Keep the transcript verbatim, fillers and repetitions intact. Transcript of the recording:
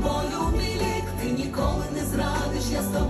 тобою, мій лік, ти ніколи не зрадиш, я з тобою.